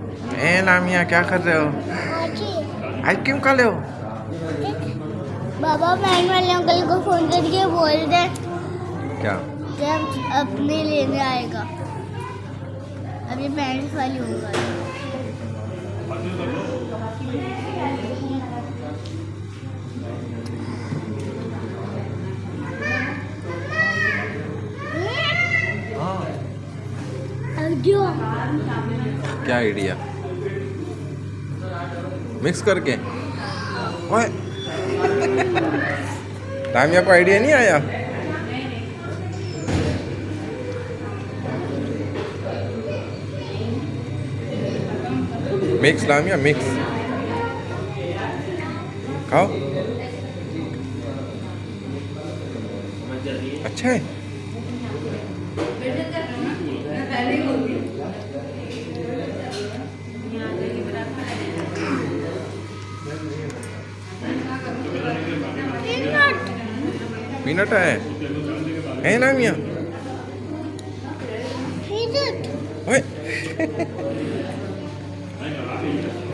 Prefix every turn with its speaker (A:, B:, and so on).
A: लामिया क्या कर रहे हो? आइसक्रीम खा ले हो?
B: बाबा बैंड वाले अंकल को फोन करके बोल दे
A: क्या
B: जब अपने लेने आएगा। अभी बैंड वाली होगा।
A: क्या आइडिया? मिक्स करके? ओए लामिया को आइडिया नहीं आया? मिक्स लामिया मिक्स खाओ। अच्छा है। पीनट है लामिया? ओए